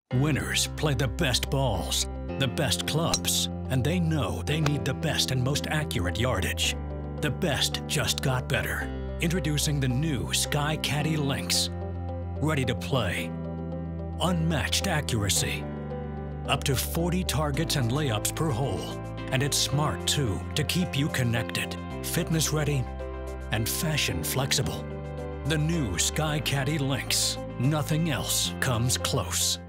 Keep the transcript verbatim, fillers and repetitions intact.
Winners play the best balls, the best clubs, and they know they need the best and most accurate yardage. The best just got better. Introducing the new SkyCaddie LINX. Ready to play. Unmatched accuracy. Up to forty targets and layups per hole. And it's smart too, to keep you connected, fitness ready, and fashion flexible. The new SkyCaddie LINX. Nothing else comes close.